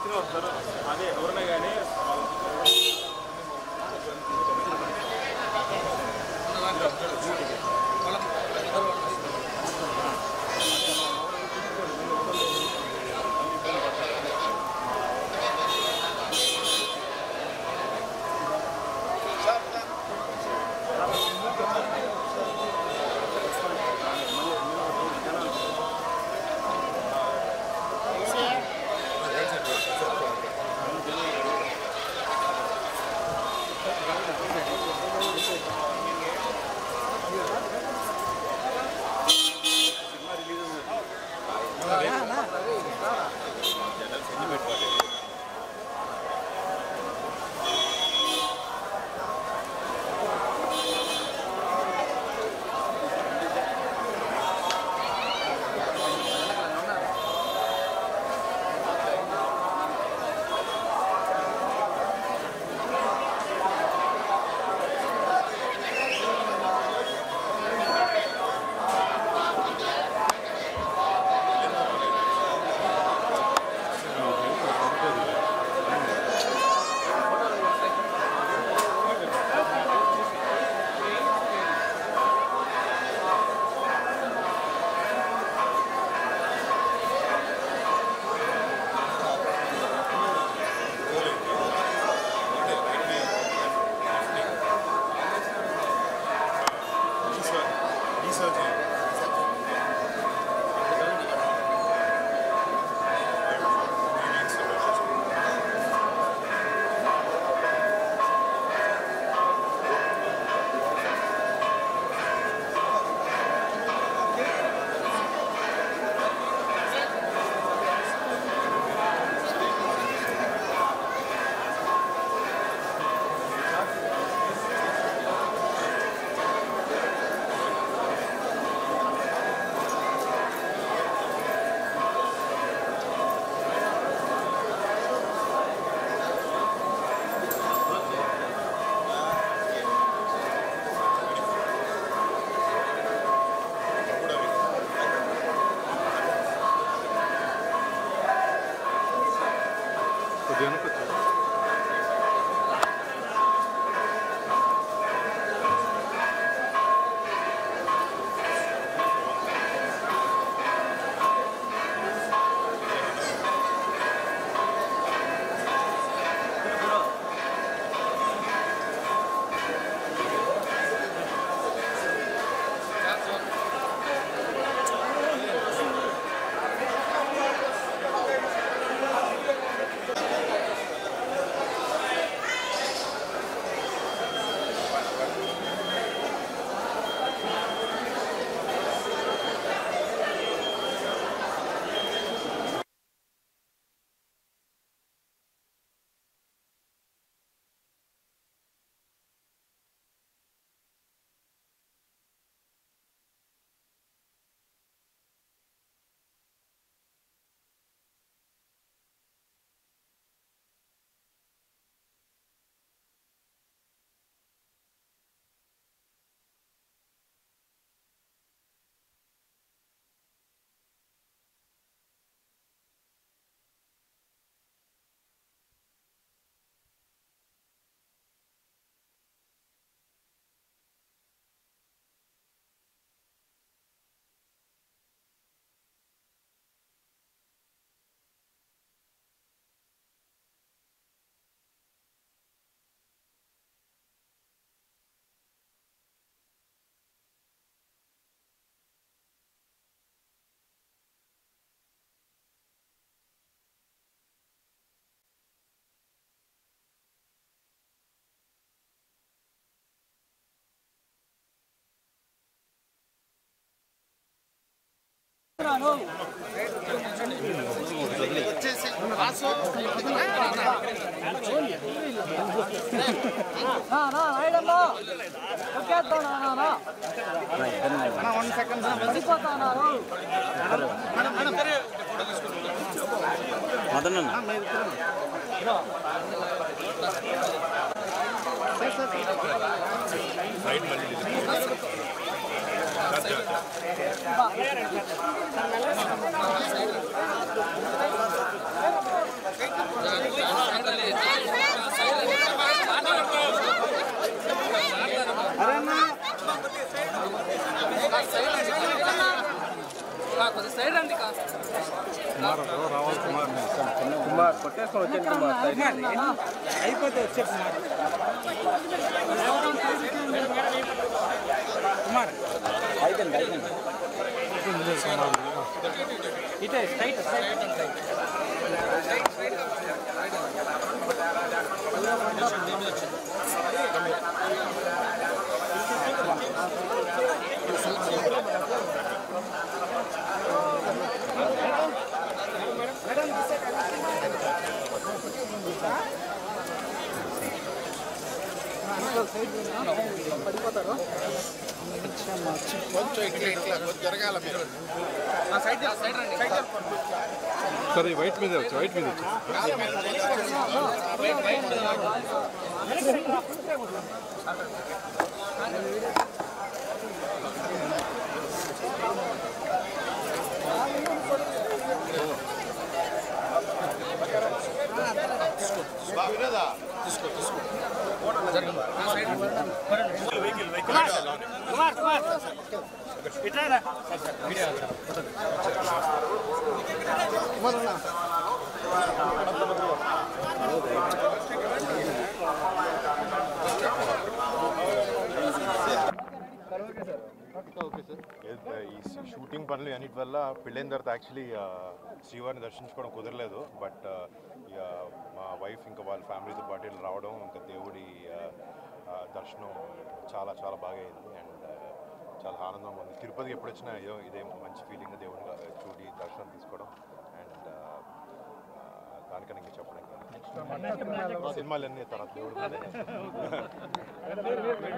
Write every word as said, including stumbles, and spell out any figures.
తీసుకుని వస్తారు. అదే ఎవరైనా కానీ Thank you. కొద్దిగా సైడ్ రండి కుమార్ రావాలి కుమార్ కుమార్ కొట్టేసుకొని వచ్చాను కుమార్ అయిపోతే వచ్చే కుమార్ అయిపోయింది అయిపోయింది ఇటే స్ట్రైట్ స్ట్రైట్ పడిపోతారు కొంచెం ఇట్లా ఇట్లా కొంచెం జరగాల మీరు సైడ్ సైడ్ రండి సరే వైట్ మీద వచ్చి వైట్ మీద వచ్చి వినదా తీసుకో తీసుకో కుమార్ కుమార్ ఇట్లా ఈ షూటింగ్ పనులు అన్నిటి వల్ల పెళ్ళైన తర్వాత యాక్చువల్లీ శ్రీవారిని దర్శించుకోవడం కుదరలేదు బట్ ఇక మా వైఫ్ ఇంకా వాళ్ళ ఫ్యామిలీతో పాటు ఇలా రావడం ఇంకా దేవుడి దర్శనం చాలా చాలా బాగా అయింది అండ్ చాలా ఆనందంగా ఉంది. తిరుపతికి ఎప్పుడు వచ్చినా అయ్యో ఇదే మంచి ఫీలింగ్ దేవుడిని చూడి దర్శనం తీసుకోవడం అండ్ దానికన్నా ఇంకా చెప్పడానికి సినిమాలన్నీ తర్వాత దేవుడు